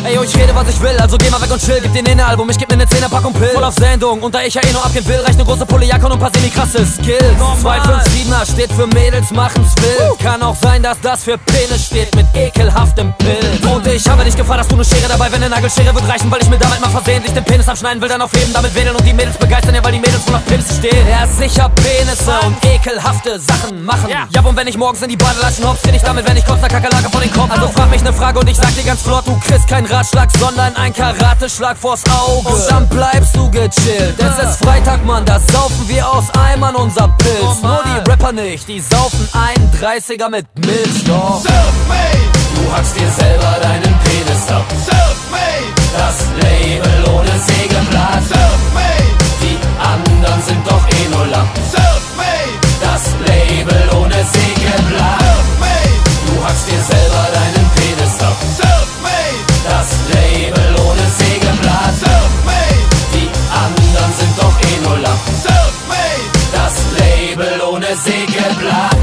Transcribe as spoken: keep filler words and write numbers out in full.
Ey, yo, ich rede, was ich will, also geh mal weg und chill. Gib dir ne Album, ich geb mir ne Zehnerpackung Pill. Voll auf Sendung, und da ich ja eh nur abgehen will, reicht ne große Pulle-Jacke und ein paar semi-krasse Skills. zwei fünf siebener steht für Mädels machen's wild. Kann auch sein, dass das für Penis steht mit ekelhaftem Pill. Und ich habe nicht Gefahr, dass du ne Schere dabei, wenn ne Nagelschere wird reichen, weil ich mir damit mal versehentlich den Penis abschneiden will, dann aufheben, damit wedeln und die Mädels begeistern, ja, weil die Mädels voll auf Penisse stehen. Ja, sicher Penisse und ekelhafte Sachen machen. Ja, ja, und wenn ich morgens in die Badelatschen hopf, steh ich damit, wenn ich kurz ne Kakerlake vor den Kopf. Also frag mich ne Frage und ich sag dir ganz flott, du kriegst keinen Ratschlag, sondern ein Karateschlag vors Auge. Und dann bleibst du gechillt. Es ist Freitag, Mann, das saufen wir aus Eimern unser Pilz. Nur die Rapper nicht, die saufen einen dreißiger mit Milch, doch. Selfmade, Du hackst dir selber deinen Penis ab. selfmade, Das Label ohne Sägeblatt. selfmade, Die anderen sind doch eh nur Lapp. selfmade, Das Label ohne Sägeblatt. selfmade, Du hackst dir selber deinen Penis ab. selfmade, Das Label ohne Sägeblatt. selfmade, Die anderen sind doch eh nur Lapp. selfmade. Das Label ohne Sägeblatt.